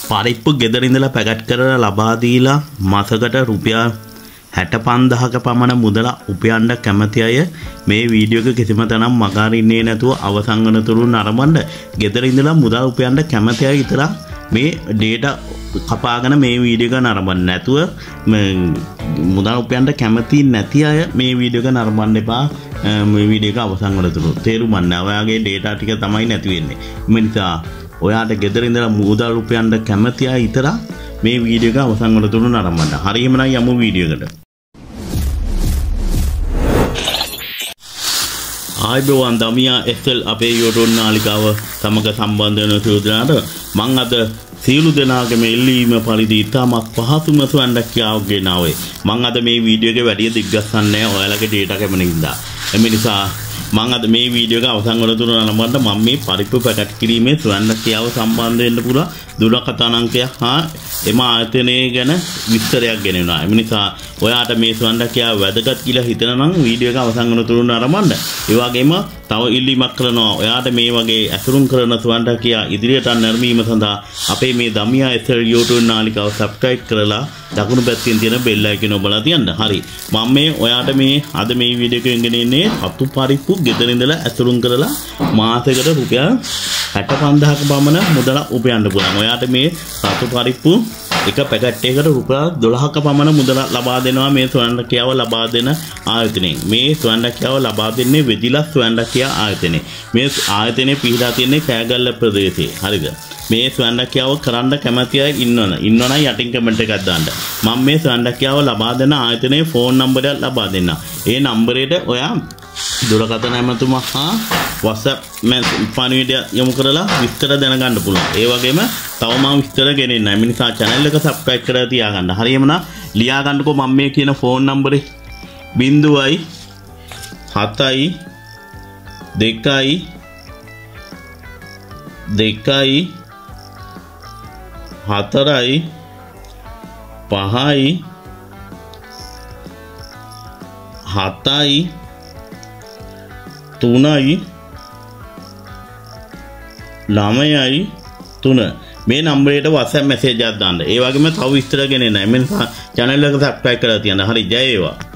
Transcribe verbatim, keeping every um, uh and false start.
පරිප්පු ගෙදර ඉඳලා පැකට් කරලා ලබා දීලා මාසකට රුපියල් හැට පන්දාහක පමණ මුදල උපයන්න කැමති අය මේ වීඩියෝ එක කිසිම තැනක් මගහරින්නේ නැතුව අවසන් වෙනතුරු නරඹන්න. ගෙදර ඉඳලා මුදල් උපයන්න කැමති අය විතර මේ data කපාගෙන මේ වීඩියෝ එක නරඹන්න. නැතුව මුදල් උපයන්න කැමති නැති අය මේ වීඩියෝ එක නරඹන්න එපා. මේ වීඩියෝ එක අවසන් වෙනතුරු තේරුම් ගන්න. ඔයාගේ data ටික තමයි නැති වෙන්නේ. මේ නිසා ඔයාට ගෙදර ඉඳලා මුදල් උපයන්න කැමති අය විතර මේ වීඩියෝ එක අවසන් වෙනතුරු නරඹන්න. හරියම නම් යමු වීඩියෝ එකට. ආයිබෝවන් දමියා එස්.එල් අපේ YouTube නාලිකාව සමග සම්බන්ධ වෙන සූදානට මම අද සියලු දෙනාගේම එල්ලීම පරිදි ඉතාමත් පහසුම සුවඳක්කියාවක් ගෙනාවේ. මම අද මේ වීඩියෝ එකේ වැඩි දිග්ගස්සන්නේ නැහැ ඔයාලගේ data කැමන හින්දා. එමෙ නිසා මම අද මේ වීඩියෝ එක අවසන් වෙනතුරු නරඹන්න මම මේ පරිප්පු පැකට් කිරීමේ සුවඳක්කියාව සම්බන්ධ වෙන්න පුළුවන් දුරකථන අංකය හා එම ආයතනය ගැන විස්තරයක් ගෙනෙනවා. එමෙ නිසා ඔයාට මේ සුවඳක්කියාව වැදගත් කියලා හිතන නම් වීඩියෝ එක අවසන් වෙනතුරු නරඹන්න. ඒ වගේම තව ඉල්ලීමක් කරනවා ඔයාට මේ වගේ අසුරුම් කරන සුවඳක්කියා ඉදිරියට නැරඹීම සඳහා අපේ මේ දමියා එස්.එල් YouTube නාලිකාව subscribe කරලා දකුණු පැත්තෙන් තියෙන bell icon ඔබලා තියන්න. හරි. මම මේ ඔයාට මේ අද මේ වීඩියෝ එකෙන් ගෙන ඉන්නේ සතු පරිප්පු ගෙදර ඉඳලා අසුරුම් කරලා මාසයකට රුපියල් හැට පන්දාහක පමණ මුදල උපයන්න පුළුවන්. ඔයාට මේ සතු පරිප්පු එක පැකට් එකකට රුපියල් දොළහක පමණ මුදල ලබා දෙනවා මේ සුවඳක්කියාව ලබා දෙන ආයතනයෙන්. මේ සුවඳක්කියාව ලබා දෙන්නේ වෙදිලා සුවඳක්කියා ආයතනය. මේ ආයතනය පිහිටා තියෙන්නේ කෑගල්ල ප්‍රදේශයේ. හරිද? මේ සුවඳක්කියාව කරන්න කැමති අය ඉන්නවනේ. ඉන්නවනම් යටින් කමෙන්ට් එකක් දාන්න. මම මේ සුවඳක්කියාව ලබා දෙන ආයතනයේ ෆෝන් නම්බරයක් ලබා දෙන්නම්. ඒ නම්බරයට ඔයා දුරකථන ඇමතුම හා WhatsApp පණිවිඩය යොමු කරලා විස්තර දැනගන්න පුළුවන්. ඒ වගේම තව මම විස්තර ගෙනෙන්නයි. මේ නිසා channel එක subscribe කරලා තියාගන්න. හරියම නා ලියා ගන්නකෝ මම මේ කියන ෆෝන් නම්බරේ ज़ीरो හතයි දෙකයි දෙකයි හතරයි පහයි හතයි තුනයි ළමයයි තුන මේ නම්බරයට WhatsApp message එකක් දාන්න. ඒ වගේම තව විස්තර ගෙනෙන්න. මේ නිසා channel එක subscribe කරලා තියන්න. හරි ජය වේවා.